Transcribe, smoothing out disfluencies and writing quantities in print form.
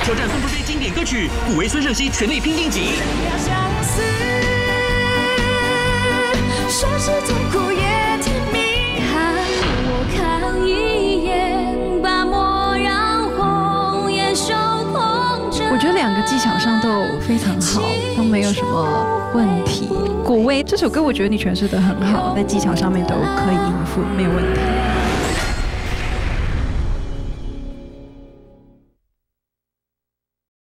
挑战凤飞飞经典歌曲，古为孙盛熙全力拼晋级。 说是痛苦也甜蜜，看我看一眼，把莫让红颜守空着。 我觉得两个技巧上都非常好，都没有什么问题。古威这首歌，我觉得你诠释得很好，在技巧上面都可以应付，没有问题。